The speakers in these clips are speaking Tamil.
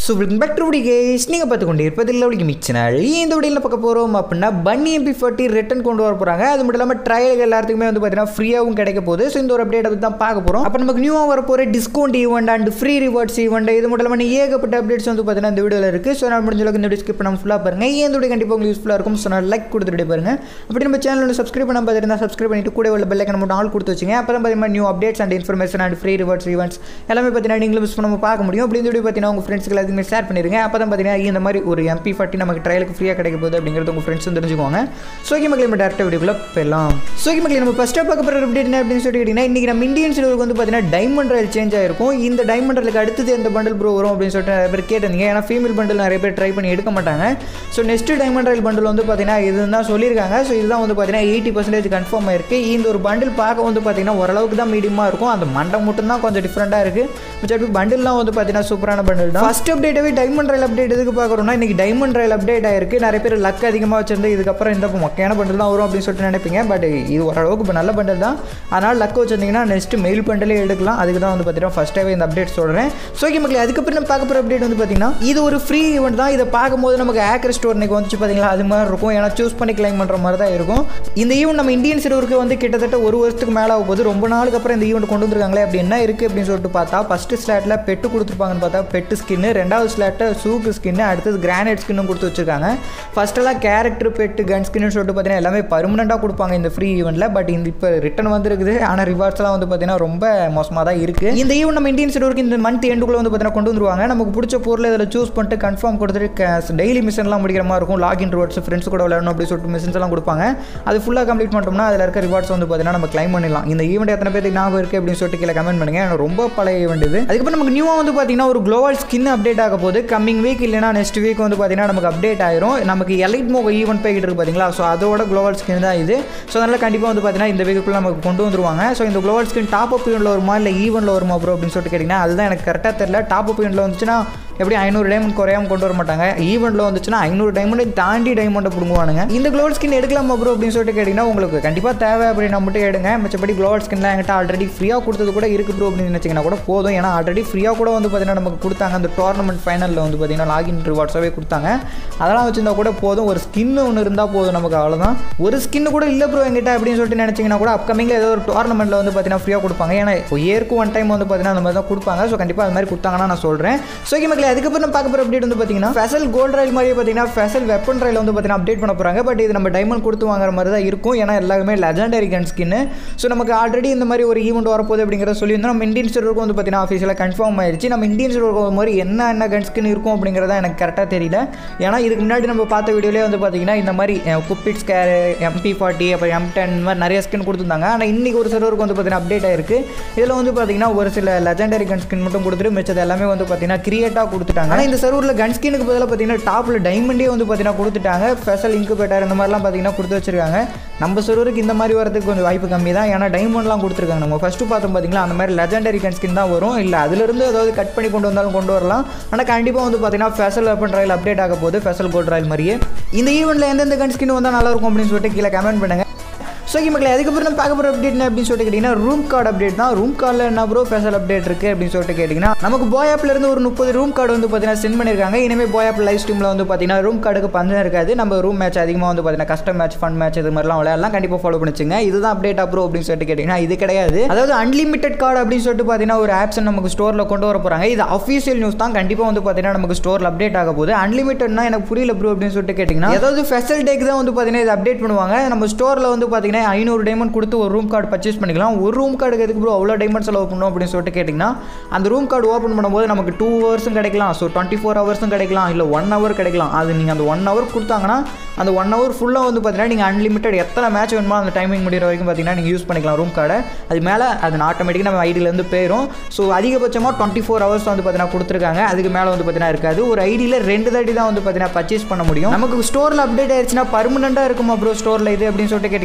So welcome back to video guys. நீங்கள் பார்த்து கொண்டு இருப்பது லவ்லி மிக் சேனல். இந்த வீடியோல பார்க்க போறோம் அப்படினா பன்னி Mp40 ரிட்டர்ன் கொண்டு வர போறாங்க. அது மட்டும் இல்லாம ட்ரையல் எல்லாத்துக்குமே வந்து பாத்தீங்கன்னா ஃப்ரீயாவும் கிடைக்க போகுது. சோ இந்த ஒரு அப்டேட் பத்தி தான் பார்க்க போறோம். அப்ப நமக்கு நியூவா வர போற discount event and free rewards event இது மட்டும் இல்லாம ஏகப்பட்ட அப்டேட்ஸ் வந்து பாத்தீங்கன்னா இந்த வீடியோல இருக்கு. சோ நான் முடிஞ்ச அளவுக்கு இந்த வீடியோ ஸ்கிப் பண்ணாம ஃபுல்லா பாருங்க. இந்த வீடியோ கண்டிப்பா உங்களுக்கு யூஸ்ஃபுல்லா இருக்கும். சோ நான் லைக் கொடுத்துட்டு பாருங்க. அப்படி நம்ம சேனலை சப்ஸ்கிரைப் பண்ணாம பார்த்துட்டு சப்ஸ்கிரைப் பண்ணிட்டு கூட உள்ள பெல் ஐகானை மட்டும் ஆல் கொடுத்து வச்சுங்க. அப்பதான் பாத்தீங்கன்னா new updates and information and free rewards events எல்லாமே பாத்தீங்கன்னா நீங்களும் மிஸ் பண்ணாம பார்க்க முடியும். அப்படி இந்த வீடியோ பாத்தீங்கன்னா உங்க ஃப்ரெண்ட்ஸ்க்கு எல்லாத்துக்குமே ஷேர் பண்ணிருங்க. அப்பதான் பாத்தீங்கன்னா இந்த மாதிரி ஒரு Mp40 நமக்கு ட்ரையலுக்கு ஃப்ரீயா கிடைக்க போகுது அப்படிங்கிறது உங்க ஃப்ரெண்ட்ஸும் தெரிஞ்சுக்குவாங்க. சோகி மக்களே நம்ம டேரக்டா வீடியோக்குள்ள போகலாம். சோகி மக்களே நம்ம ஃபர்ஸ்டா பார்க்க போற அப்டேட் என்ன அப்படின்னு சொல்லிட்டீங்கன்னா இன்னைக்கு நம்ம இந்தியன் சில்வருக்கு வந்து பாத்தீங்கன்னா டைமண்ட் ராயல் சேஞ்ச் ஆயிருக்கும். இந்த டைமண்ட் ராயலுக்கு அடுத்தது எந்த பண்டில் ப்ரோ வரும் அப்படின்னு சொல்லிட்டு நிறைய பேர் கேட்டிருந்தீங்க. ஏன்னா ஃபீமேல் பண்டில் நிறைய பேர் ட்ரை பண்ணி எடுக்க மாட்டாங்க. So next diamond royal bundle வந்து பாத்தீங்கன்னா இதுன்னு தான் சொல்லியிருக்காங்க. ஸோ இதுதான் வந்து பாத்தீங்கன்னா 80% கன்ஃபார்ம் ஆயிருக்கு. இந்த ஒரு பண்டில் பார்க்க வந்து பாத்தீங்கன்னா ஓரளவுக்கு தான் மீடியமா இருக்கும். அந்த மண்டை மட்டும் தான் கொஞ்சம் டிஃப்ரெண்டா இருக்கு. மற்றபடி பண்டில்லாம் வந்து பாத்தீங்கன்னா சூப்பரான பண்டில் தான். ஃபர்ஸ்ட் அப்டேட்டாவே டைமண்ட் ராயல் அப்டேட் எதுக்கு பார்க்குறோம்னா இன்னைக்கு டைமண்ட் ராயல் அப்டேட் ஆயிருக்கு. நிறைய பேர் லக் அதிகமாக வச்சிருந்து இதுக்கப்புறம் இந்த மொக்கையான பண்டில் தான் வரும் அப்படின்னு சொல்லிட்டு நினைப்பீங்க. பட் இது ஓரளவுக்கு இப்போ நல்ல பண்டில் தான். அதனால் லக் வச்சிருந்தீங்கன்னா நெக்ஸ்ட் மெயில் பண்டிலே எடுக்கலாம். அதுக்கு தான் வந்து பார்த்தீங்கன்னா ஃபர்ஸ்ட்டாகவே இந்த அப்டேட் சொல்கிறேன். ஸோ ஓகே மக்களே, அதுக்கப்புறம் நம்ம பார்க்க போகிற அப்டேட் வந்து பார்த்தீங்கன்னா இது ஒரு ஃப்ரீ ஈவெண்ட் தான். இதை பார்க்கும்போது நமக்கு ஹேக்கர் ஸ்டோர் இன்னைக்கு வந்துச்சு பார்த்தீங்களா, அது மாதிரி இருக்கும். ஏன்னா சூஸ் பண்ணி கிளைம் பண்ணுற மாதிரி தான் இருக்கும். இந்த ஈவெண்ட் நம்ம இந்தியன் சிறுவருக்கு வந்து கிட்டத்தட்ட ஒரு வருஷத்துக்கு மேலே ஆகும் போது ரொம்ப நாளுக்கு அப்புறம் இந்த ஈவெண்ட் கொண்டு வந்துருக்காங்களே அப்படி என்ன இருக்குது அப்படின்னு சொல்லிட்டு பார்த்தா ஃபஸ்ட்டு ஸ்லாட்டில் பெட்டு கொடுத்துருப்பாங்கன்னு பார்த்தா பெட்டு ஸ்கின்னு, ரெண்டாவது ஸ்லாட்டில் சூக்கு ஸ்கின்னு, அடுத்தது கிரானைட் ஸ்கின்னும் கொடுத்து வச்சிருக்காங்க. ஃபர்ஸ்ட்டெல்லாம் கேரக்டர் பெட்டு கன் ஸ்கின்னு சொல்லிட்டு பார்த்தீங்கன்னா எல்லாமே பர்மனெண்ட்டாக கொடுப்பாங்க இந்த ஃப்ரீ ஈவெண்ட்டில். பட் இந்த இப்போ ரிட்டர்ன் வந்துருக்குது. ஆனால் ரிவார்ட்ஸ்லாம் வந்து பார்த்தீங்கன்னா ரொம்ப மோசமாக தான் இருக்குது. இந்த ஈவெண்ட் நம்ம இந்தியன் சிறுவருக்கு இந்த மந்த் எண்டுக்குள்ளே வந்து பார்த்தீங்கன்னா கொண்டு வந்துருவாங்க. நமக்கு பிடிச்ச பொருளை இதில் சூஸ் பண்ணிட்டு கன்ஃபார்ம் கொடுத்துட்டு டெய்லி மிஷன்லாம் முடிக்கிற மாதிரி இருக்கும். லாகின் ரிவார்ட்ஸ் ஃப்ரெண்ட்ஸ் கூட விளையாடணும் அப்படி சொல்லிட்டு மிஷன்ஸ் எல்லாம் கொடுப்பாங்க. அது ஃபுல்லாக கம்ப்ளீட் பண்ணிட்டோம்னா அதில் இருக்க ரிவார்ட்ஸ் வந்து பார்த்தீங்கன்னா நம்ம கிளைம் பண்ணிடலாம். இந்த ஈவெண்ட் எத்தனை பேருக்கு ஞாபகம் இருக்குது அப்படின்னு சொல்லிட்டு கீழே கமெண்ட் பண்ணுங்க. ரொம்ப பழைய ஈவெண்ட் இது. அதுக்கப்புறம் நமக்கு நியூவாக வந்து பார்த்தீங்கன்னா ஒரு குளோபல் ஸ்கின் அப்டேட் ஆக போகுது. கம்மிங் வீக் இல்லைனா நெக்ஸ்ட் வீக் வந்து பார்த்தீங்கன்னா நமக்கு அப்டேட் ஆயிரும். நமக்கு எலைட் மோக ஈவெண்ட் போய்கிட்டு இருக்கு பார்த்தீங்களா, ஸோ அதோட குளோபல் ஸ்கின் தான் இது. ஸோ அதனால் கண்டிப்பாக வந்து பார்த்தீங்கன்னா இந்த வீக்குள்ள நமக்கு கொண்டு வந்துருவாங்க. ஸோ இந்த குளோபல் ஸ்கின் டாப் அப் ஈவெண்ட்டில் வருமா இல்லை ஈவெண்ட்டில் வருமா ப்ரோ அப்படின்னு சொல்லிட்டு கேட்டிங்கன்னா அதுதான் எனக்கு கரெக்டாக தெரியல. டாப் அப் ஈவெண்ட்டில் வந்துச்சுன்னா எப்படி 500 டைமண்ட் குறையாமல் கொண்டு வர மாட்டாங்க. ஈவெண்ட்டில் வந்துச்சுன்னா 500 டைமண்டை தாண்டி டைமண்டை பிடுங்குவானுங்க. இந்த குளோபல் ஸ்கின் எடுக்கலாமா ப்ரோ அப்படின்னு சொல்லிட்டு கேட்டிங்கன்னா உங்களுக்கு கண்டிப்பாக தேவை அப்படின்னு மட்டும் எடுங்க. மற்றபடி குளோபல் ஸ்கின்லாம் என்கிட்ட ஆல்ரெடி ஃப்ரீயாக கொடுத்தது கூட இருக்குது ப்ரோ அப்படின்னு நினச்சிங்கன்னா கூட போதும். ஏன்னா ஆல்ரெடி ஃப்ரீயாக கூட வந்து பார்த்தீங்கன்னா நமக்கு கொடுத்தாங்க. அந்த டோர்னமெண்ட் ஃபைனலில் வந்து பார்த்தீங்கன்னா லாகின் ரிவார்ட்ஸாகவே கொடுத்தாங்க. அதெல்லாம் வச்சிருந்தா கூட போதும். ஒரு ஸ்கின் ஒன்று இருந்தால் போதும் நமக்கு, அவ்வளோதான். ஒரு ஸ்கின்னு கூட இல்லை ப்ரோ என்கிட்ட அப்படின்னு சொல்லிட்டு நினச்சிங்கன்னா கூட அப்கமிங்கில் ஏதோ ஒரு டோர்னமெண்ட்டில் வந்து பார்த்தீங்கன்னா ஃப்ரீயாக கொடுப்பாங்க. ஏன்னா இயருக்கு ஒன் டைம் வந்து பார்த்தீங்கன்னா அந்த மாதிரி தான் கொடுப்பாங்க. ஸோ கண்டிப்பாக அது மாதிரி கொடுத்தாங்கன்னா நான் சொல்கிறேன். ஸோ ஓகே மக்களே, அதுக்கப்புறம் நம்ம பார்க்க போகிற அப்டேட் வந்து பார்த்தீங்கன்னா ஃபெசல் கோல்ட் ராயல் மாதிரியே பார்த்தீங்கன்னா ஃபெசல் வெப்பன் ராயல் வந்து பார்த்தீங்கன்னா அப்டேட் பண்ண போகிறாங்க. பட் இது நம்ம டைமண்ட் கொடுத்து வாங்குற மாதிரி தான் இருக்கும். ஏன்னா எல்லாருமே லெஜெண்டரி கன் ஸ்கின்னு. ஸோ நமக்கு ஆல்ரெடி இந்த மாதிரி ஒரு ஈவெண்ட் வரப்போகுது அப்படிங்கிறத சொல்லியிருந்தோம். நம்ம இந்தியன் சர்வருக்கு வந்து பார்த்தீங்கன்னா ஆஃபீஸில் கன்ஃபார்ம் ஆயிடுச்சு. நம்ம இந்தியன் சர்வருக்கு ஒரு மாதிரி என்ன கன் ஸ்கின் இருக்கும் அப்படிங்கிறத எனக்கு கரெக்டாக தெரியல. ஏன்னா இதுக்கு முன்னாடி நம்ம பார்த்த வீடியோலேயே வந்து பார்த்தீங்கன்னா இந்த மாதிரி குப்பிட் ஸ்கேர் Mp40 அப்புறம் M10 இந்த மாதிரி நிறைய ஸ்கின் கொடுத்துருந்தாங்க. ஆனால் இன்றைக்கி ஒரு சர்வருக்கு வந்து பார்த்தீங்கன்னா அப்டேட் ஆயிருக்கு. இதில் வந்து பார்த்தீங்கன்னா ஒரு சில லெஜெண்டரி கன் ஸ்கின் மட்டும் கொடுத்துட்டு மிச்சது எல்லாமே வந்து பார்த்தீங்கன்னா கிரியேட்டாக கொடுத்துட்டாங்க. ஆனால் இந்த சர்வரில் கன் ஸ்கினுக்கு பதிலாக பார்த்தீங்கன்னா டாப்பில் டைமண்டே வந்து பார்த்தீங்கன்னா கொடுத்துட்டாங்க. ஸ்பெஷல் இன்குபேட்டர் இந்த மாதிரிலாம் பார்த்தீங்கன்னா கொடுத்து வச்சிருக்காங்க. நம்ம சர்வருக்கு இந்த மாதிரி வரதுக்கு கொஞ்சம் வாய்ப்பு கம்மி தான். ஏன்னா டைமண்ட்லாம் கொடுத்துருக்காங்க. நம்ம ஃபஸ்ட்டு பார்த்தோம் பார்த்தீங்களா அந்த மாதிரி லெஜெண்டரி கன் ஸ்கின் தான் வரும். இல்லை அதிலிருந்து ஏதாவது கட் பண்ணி கொண்டு வந்தாலும் கொண்டு வரலாம். ஆனால் கண்டிப்பாக வந்து பார்த்தீங்கன்னா ஃபெசல் வெப்பன் ராயல் அப்டேட் ஆக போகுது. ஃபெசல் கோல்ட் ராயல் மாதிரியே இந்த ஈவெண்ட்டில் எந்தெந்த கன் ஸ்கின் வந்தால் நல்லாயிருக்கும் அப்படின்னு சொல்லிட்டு கீழே கமெண்ட் பண்ணுங்கள். ஸோ ஓகே மக்களே, அதுக்கப்புறம் நம்ம பார்க்க போகிற அப்டேட் என்ன அப்படின்னு சொல்லிட்டு கேட்டிங்கன்னா ரூம் கார்டு அப்டேட் தான். ரூம் கார்டில் என்ன ப்ரோ ஸ்பெஷல் அப்டேட் இருக்குது அப்படின்னு சொல்லிட்டு கேட்டிங்கன்னா நமக்கு போயாப்லேருந்து ஒரு 30 ரூம் கார்டு வந்து பார்த்தீங்கன்னா சென்ட் பண்ணியிருக்காங்க. இனிமேல் போயாப் லைவ் ஸ்ட்ரீமில் வந்து பார்த்தீங்கன்னா ரூம் கார்டுக்கு பஞ்சம் இருக்காது. நம்ம ரூம் மேட்ச் அதிகமாக வந்து பார்த்தீங்கன்னா கஸ்டம் மேட்ச் ஃபன் மேட்ச் இது மாதிரிலாம் விளையாடலாம். கண்டிப்பாக ஃபாலோ பண்ணிச்சுங்க. இதுதான் அப்டேட் ப்ரோ அப்படின்னு சொல்லிட்டு கேட்டிங்கன்னா இது கிடையாது. அதாவது அன்லிமிட்டட் கார்டு அப்படின்னு சொல்லிட்டு பார்த்தீங்கன்னா ஒரு ஆப்ஷன் நமக்கு ஸ்டோரில் கொண்டு வர போகிறாங்க. இது அஃபீஷியல் நியூஸ் தான். கண்டிப்பாக வந்து பார்த்தீங்கன்னா நமக்கு ஸ்டோரில் அப்டேட் ஆக போகுது. அன்லிமிட்டட்னா எனக்கு புரியல ப்ரோ அப்படின்னு சொல்லிட்டு கேட்டிங்கன்னா ஏதாவது ஸ்பெஷல் டேக்கு தான் வந்து பார்த்தீங்கன்னா இது அப்டேட் பண்ணுவாங்க. நம்ம ஸ்டோரில் வந்து பார்த்தீங்கன்னா 500 டைமண்ட் கொடுத்து ஒரு ரூம் கார்டு பர்ச்சேஸ் பண்ணிக்கலாம். ஒரு ரூம் கார்டுக்கு எதுக்கு ப்ரோ அவ்வளோ டைமண்ட் செலவு பண்ணணும் அப்படின்னு சொல்லிட்டு கேட்டிங்கன்னா அந்த ரூம் கார்டு ஓப்பன் பண்ணும்போது நமக்கு 2 ஹவர்ஸும் கிடைக்கலாம். ஸோ 24 ஹவர்ஸும் கிடைக்கலாம். இல்லை 1 ஹவர் கிடைக்கலாம். அது நீங்கள் அந்த 1 ஹவர் கொடுத்தாங்கன்னா அந்த 1 ஹவர் ஃபுல்லாக வந்து பார்த்தீங்கன்னா நீங்கள் அன்லிமிட்டட் எத்தனை மேட்ச் வேணுமோ அந்த டைமிங் முடிகிற வரைக்கும் பார்த்தீங்கன்னா நீங்கள் யூஸ் பண்ணிக்கலாம் ரூம் கார்டை. அது மேலே அது ஆட்டோமேட்டிக்காக நம்ம ஐடியிலேருந்து போயிடும். ஸோ அதிகபட்சமாக 24 ஹவர்ஸ் வந்து பார்த்தீங்கன்னா கொடுத்துருக்காங்க. அதுக்கு மேலே வந்து பார்த்தீங்கன்னா இருக்காது. ஒரு ஐடியில் 2 தாட்டி தான் வந்து பார்த்தீங்கன்னா பர்ச்சேஸ் பண்ண முடியும். நமக்கு ஸ்டோரில் அப்டேட் ஆயிடுச்சுன்னா பர்மனெண்ட்டாக இருக்குமா ப்ரோ ஸ்டோரில் இது அப்படின்னு சொல்லிட்டு கேட்டிங்கன்னா அதான்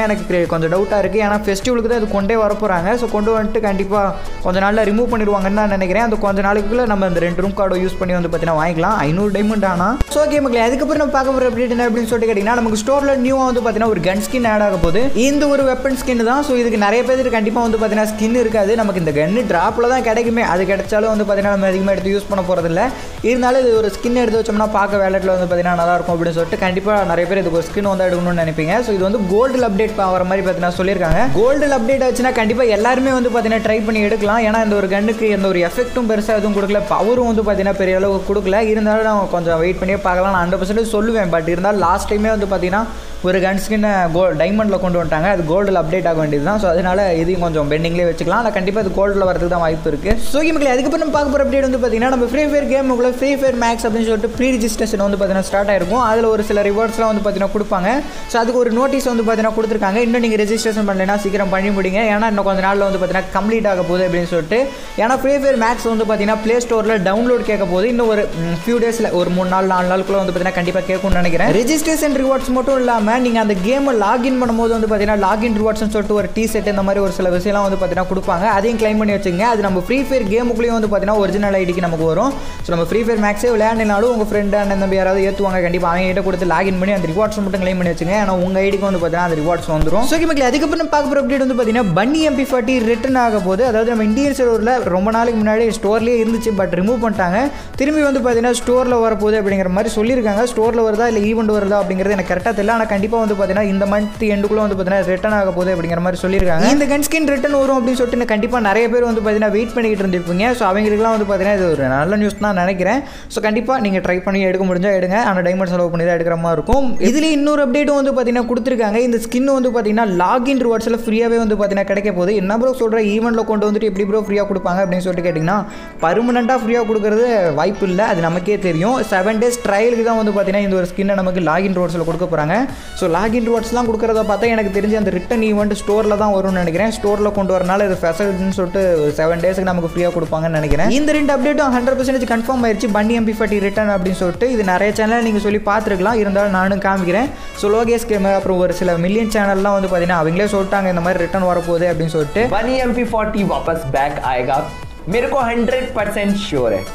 எனக்கு கொஞ்சம் டவுட்டாக இருக்குது. ஏன்னா ஃபெஸ்டிவலுக்கு தான் இது கொண்டே வரப்போகிறாங்க. ஸோ கொண்டு வந்துட்டு கண்டிப்பாக கொஞ்சம் நாளில் ரிமூவ் பண்ணிடுவாங்கன்னு தான் நினைக்கிறேன். அந்த கொஞ்சம் நாளைக்குள்ளே நம்ம அந்த 2 ரூம் கார்டை யூஸ் பண்ணி வந்து பார்த்தீங்கன்னா வாங்கிக்கலாம். 500 டைமண்ட் ஆனால். ஸோ ஓகே மக்களே, அதுக்கப்புறம் நம்ம பார்க்க போகிற அப்டேட் என்ன அப்படின்னு சொல்லிட்டு கேட்டிங்கன்னா, நமக்கு ஸ்டோரில் நியூவாக வந்து பார்த்தீங்கன்னா ஒரு கன் ஸ்கின் ஆட் ஆக போகுது. இந்த ஒரு வெப்பன் ஸ்கின் தான். ஸோ இதுக்கு நிறைய பேருக்கு கண்டிப்பாக வந்து பார்த்தீங்கன்னா ஸ்கின் இருக்காது. நமக்கு இந்த கன்னு ட்ராப்பில் தான் கிடைக்குமே. அது கிடைச்சாலும் வந்து பார்த்தீங்கன்னா நம்ம அதிகமாக எடுத்து யூஸ் பண்ண போகிறதில்ல. இருந்தாலும் இது ஒரு ஸ்கின் எடுத்து வச்சோம்னா பார்க்க வேலட்டில் வந்து பார்த்தீங்கன்னா நல்லாயிருக்கும் அப்படின்னு சொல்லிட்டு கண்டிப்பாக நிறைய பேர் இதுக்கு ஒரு ஸ்கின் வந்து எடுக்கணும்னு நினைப்பீங்க. ஸோ இது வந்து கோல்டில் அப்டேட் ஆகிற மாதிரி பார்த்தீங்கன்னா சொல்லியிருக்காங்க. கோல்டில் அப்டேட் ஆச்சுன்னா கண்டிப்பாக எல்லாருமே வந்து பார்த்தீங்கன்னா ட்ரை பண்ணி எடுக்கலாம். ஏன்னா இந்த ஒரு கன்னுக்கு எந்த ஒரு எஃபெக்ட்டும் பெருசாக எதுவும் கொடுக்கல, பவரும் வந்து பார்த்தீங்கன்னா பெரிய அளவு கொடுக்கல. இருந்தாலும் நான் கொஞ்சம் வெயிட் பண்ணியே பார்க்கலாம். நான் 100% சொல்லுவேன். பட் இருந்தாலும் லாஸ்ட் டைமே வந்து பார்த்தீங்கன்னா ஒரு கன் ஸ்கின்னை டைமண்டில் கொண்டு வந்துட்டாங்க. அது கோல்டில் அப்டேட் ஆக வேண்டியது தான். ஸோ அதனால் இதையும் கொஞ்சம் பெண்டிங்லேயே வச்சுக்கலாம். ஆனால் கண்டிப்பாக அது கோல்டில் வரதுக்கு தான் வாய்ப்பு இருக்குது. ஸோ மக்களே, அதுக்கப்புறம் நம்ம பார்க்க போகிற அப்டேட் வந்து பார்த்தீங்கன்னா நம்ம ஃப்ரீ ஃபயர் கேமுக்குள்ள ஃப்ரீ ஃபயர் மேக்ஸ் அப்படின்னு சொல்லிட்டு ப்ரீ ரிஜிஸ்ட்ரேஷன் வந்து பார்த்தீங்கன்னா ஸ்டார்ட் ஆயிருக்கும். அதில் ஒரு சில ரிவார்ட்ஸ்லாம் வந்து பார்த்தீங்கன்னா கொடுப்பாங்க. ஸோ அதுக்கு ஒரு நோட்டீஸ் வந்து பார்த்தீங்கன்னா கொடுத்துருக்காங்க. இன்னும் நீங்கள் ரெஜிஸ்ட்ரேஷன் பண்ணலைன்னா சீக்கிரம் பண்ணி முடிங்க. ஏன்னா இன்னும் கொஞ்சம் நாளில் வந்து பார்த்தீங்கன்னா கம்ப்ளீட் ஆக போகுது அப்படின்னு சொல்லிட்டு. ஏன்னா ஃப்ரீ ஃபயர் மேக்ஸ் வந்து பார்த்தீங்கன்னா ப்ளே ஸ்டோரில் டவுன்லோட் கேட்க போகுது. இன்னும் ஒரு ஃபியூ டேஸில் ஒரு 3 நாள் 4 நாளுக்குள்ள வந்து பார்த்தீங்கன்னா கண்டிப்பாக கேட்கும்னு நினைக்கிறேன். ரெஜிஸ்ட்ரேஷன் ரிவார்ட்ஸ் மட்டும் இல்லாமல் நீங்கள் அந்த கேமை லாகின் பண்ணும்போது வந்து பார்த்தீங்கன்னா லாகின் ரிவார்ட்ஸ்னு சொல்லிட்டு ஒரு டிஷர்ட் இந்த மாதிரி ஒரு சில விஷயம்லாம் வந்து பார்த்தீங்கன்னா கொடுப்பாங்க. அதையும் கிளைம் பண்ணி வச்சுங்க. அது நம்ம ஃப்ரீ ஃபயர் கேமுக்குள்ளேயும் வந்து பார்த்தீங்கன்னா ஒரிஜினல் ஐடிக்கு நமக்கு வரும். ஸோ நம்ம ஃப்ரீ ஃபயர் மேக்ஸே விளையாடினாலும் உங்கள் ஃப்ரெண்டு அண்ணன் தம்பி யாராவது ஏற்றுவாங்க. கண்டிப்பாக அவங்க கிட்ட கொடுத்து லாகின் பண்ணி அந்த ரிவார்ட்ஸ் மட்டும் கிளைம் பண்ணி வச்சுங்க. ஏன்னா உங்கள் ஐடிக்கு வந்து பார்த்தீங்கன்னா அந்த ரிவார்ட்ஸ் வந்துடும். ஸோ மக்களே, அதுக்கப்புறம் பார்க்க போகிற அப்டேட் வந்து பார்த்தீங்கன்னா பன்னி Mp40 ரிட்டர்ன் ஆக போகுது. அதாவது நம்ம இந்தியன் சர்வரில் ரொம்ப நாளைக்கு முன்னாடி ஸ்டோர்லேயே இருந்துச்சு. பட் ரிமூவ் பண்ணிட்டாங்க. திரும்பி வந்து பார்த்தீங்கன்னா ஸ்டோரில் வரப்போகுது அப்படிங்கிற மாதிரி சொல்லியிருக்காங்க. ஸ்டோரில் வருதா இல்லை ஈவெண்ட் வருதா அப்படிங்கிறது எனக்கு கரெக்டாக தெரியல. ஆனால் கண்டிப்பாக வந்து பார்த்தீங்கன்னா இந்த மந்த் எண்டுக்குள்ள வந்து பார்த்தீங்கன்னா ரிட்டர்ன் ஆக போகுது அப்படிங்கிற மாதிரி சொல்லியிருக்காங்க. இந்த கன் ஸ்கின் ரிட்டர்ன் வரும் அப்படின்னு சொல்லிட்டு கண்டிப்பாக நிறைய பேர் வந்து பார்த்தீங்கன்னா வெயிட் பண்ணிட்டு இருந்திருப்பீங்க. ஸோ அவங்களுக்குலாம் வந்து பார்த்தீங்கன்னா இது ஒரு நல்ல நியூஸ் தான் நினைக்கிறேன். ஸோ கண்டிப்பாக நீங்கள் ட்ரை பண்ணி எடுக்க முடிஞ்சால் எடுங்க. ஆனால் டைமண்ட் செலவு பண்ணி தான் எடுக்கிற மாதிரி இருக்கும். இதுலேயே இன்னொரு அப்டேட்டும் வந்து பார்த்தீங்கன்னா கொடுத்துருக்காங்க. இந்த ஸ்கின் வந்து பார்த்தீங்கன்னா லாகின் ரிவார்ட்ஸில் ஃப்ரீயாகவே வந்து பார்த்தீங்கன்னா கிடைக்க போகுது. என்ன ப்ரோ சொல்கிற, ஈவெண்ட்டில் கொண்டு வந்துட்டு எப்படி ப்ரோ ஃப்ரீயாக கொடுப்பாங்க அப்படின்னு சொல்லிட்டு கேட்டிங்கன்னா பர்மனெண்ட்டாக ஃப்ரீயாக கொடுக்குறது வாய்ப்பு இல்லை. அது நமக்கே தெரியும். 7 டேஸ் ட்ரையலுக்கு தான் வந்து பார்த்தீங்கன்னா இந்த ஒரு ஸ்கின்னை நமக்கு லாகின் ரிவார்ட்ஸில் கொடுக்க போகிறாங்க. ஸோ லாகின் ரிவார்ட்ஸ்லாம் கொடுக்குறத பார்த்தா எனக்கு தெரிஞ்சு அந்த ரிட்டன் ஈவெண்ட் ஸ்டோரில் தான் வரும்னு நினைக்கிறேன். ஸ்டோரில் கொண்டு வரனால இது ஃபெசிலிட்டின்னு சொல்லிட்டு 7 டேஸ்க்கு நமக்கு ஃப்ரீயாக கொடுப்பாங்கன்னு நினைக்கிறேன். இந்த 2 அப்டேட்டும் 100% கன்ஃபார்ம் ஆயிடுச்சு. பன்னி Mp40 ரிட்டர்ன் அப்படின்னு சொல்லிட்டு இது நிறைய சேனல் நீங்கள் சொல்லி பார்த்துருக்கலாம். இருந்தாலும் நானும் காமிக்கிறேன். ஸோ லோகேஷ் கேம் அப்புறம் ஒரு சில மில்லியன் சேனல்லாம் வந்து பார்த்தீங்கன்னா அவங்களே சொல்லிட்டாங்க இந்த மாதிரி ரிட்டர்ன் வரப்போகுது அப்படின்னு சொல்லிட்டு. बनी Mp40 वापस बैक आएगा, मेरे को 100% श्योर है.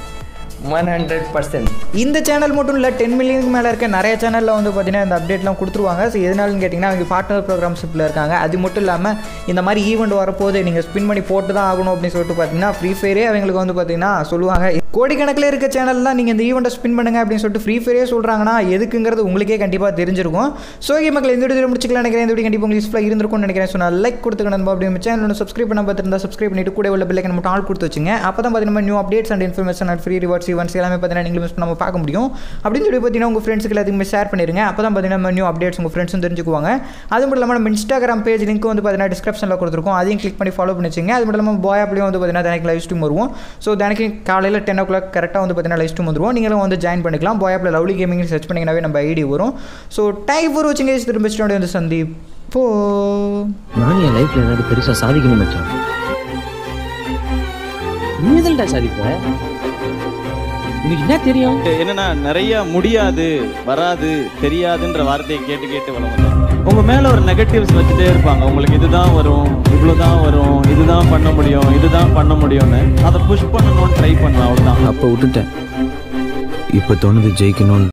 100%. இந்த சேனல் மட்டும் இல்லை, 10 மில்லியனுக்கு மேலே இருக்க நிறைய சேனலில் வந்து பார்த்தீங்கன்னா இந்த அப்டேட்லாம் கொடுத்துருவாங்க. ஸோ எதனாலும் கேட்டிங்கன்னா அவங்க பார்ட்னர் ப்ரோக்ராம்ஷிப்பில் இருக்காங்க. அது மட்டும் இல்லாமல் இந்த மாதிரி ஈவெண்ட் வரப்போது நீங்கள் ஸ்பின் பண்ணி போட்டு தான் ஆகணும் அப்படின்னு சொல்லிட்டு பார்த்தீங்கன்னா ஃப்ரீ ஃபயரே அவங்களுக்கு வந்து பார்த்தீங்கன்னா சொல்லுவாங்க. கோடிக்கணக்கில் இருக்க சேனல்லாம் நீங்கள் இந்த ஈவெண்ட்டை ஸ்பின் பண்ணுங்க அப்படின்னு சொல்லிட்டு ஃப்ரீ ஃபயரே சொல்கிறாங்கன்னா எதுக்குங்கிறது உங்களுக்கே கண்டிப்பாக தெரிஞ்சிருக்கும். ஸோ மக்கள் இந்த வீடியோ முடிச்சுக்கலாம் நினைக்கிறேன். இந்த வீடியோ கண்டிப்பாக உங்களுக்கு யூஸ்ஃபுல்லாக இருந்திருக்கும்னு நினைக்கிறேன். ஸோ நான் லைக் கொடுத்துக்கணும் அப்படின்னு சேனல் சப்ஸ்கிரைப் பண்ண பார்த்துருந்தா சப்ஸ்கிரைப் பண்ணிட்டு கூட உள்ள பெல்லைக்கன் மட்டும் ஆள் கொடுத்து வச்சுங்க. அப்போ தான் பார்த்தீங்கன்னா new updates and information and free rewards events எல்லாமே பார்த்தீங்கன்னா நீங்களும் மிஸ் பண்ணாமல் பார்க்க முடியும். அப்படின்னு சொல்லி பார்த்தீங்கன்னா உங்கள் ஃப்ரெண்ட்ஸுக்கு எல்லாத்துக்குமே ஷேர் பண்ணிடுங்க. அப்போ தான் பார்த்தீங்கன்னா நியூ அப்டேட்ஸ் உங்கள் ஃப்ரெண்ட்ஸும் தெரிஞ்சுக்குவாங்க. அது மட்டும் இல்லாமல் நம்ம இன்ஸ்டாகிராம் பேஜ் லிங்க் வந்து பார்த்தீங்கன்னா டிஸ்கிரிப்ஷனில் கொடுத்துருக்கோம். அதையும் கிளிக் பண்ணி ஃபாலோ பண்ணி வச்சுங்க. அது மட்டும் இல்லாமல் பாய் ஆப்லேயும் வந்து பார்த்தீங்கன்னா தினைக்கு லைவ் ஸ்ட்ரீம் வருவோம். ஸோ தினைக்கு காலையில் 10 o'clock கரெக்டாக வந்து பார்த்தீங்கன்னா லைவ் ஸ்ட்ரீம் வந்துருவோம். நீங்களும் வந்து ஜாயின் பண்ணிக்கலாம். பாய் ஆப்பில் லவ்லி கேமிங் சர்ச் பண்ணிங்கனாவே நம்ம ஐடி வரும். ஸோ டைப் ஃபார் வாட்சிங் கைஸ். திரும்ப ஸ்டோடி வந்து சந்திப்போ. நான் என் லைஃப்பில் ஏதாவது பெருசாக சாதிக்கணும் மச்சான். நீதல்டா சாதிப்ப உனக்கு என்ன தெரியும்? என்னன்னா நிறைய முடியாது, வராது, தெரியாதுன்ற வார்த்தையை கேட்டு கேட்டு வளர்ந்தேன். உங்க மேல ஒரு நெகட்டிவ்ஸ் வச்சுட்டே இருப்பாங்க. உங்களுக்கு இதுதான் வரும், இவ்வளவுதான் வரும், இதுதான் பண்ண முடியும், இதுதான் பண்ண முடியும்னு அதை புஷ் பண்ணணும்னு ட்ரை பண்ணலாம். அவ்வளவுதான். அப்போ விட்டுட்டேன். இப்போ தோணுது ஜெயிக்கணும்னு.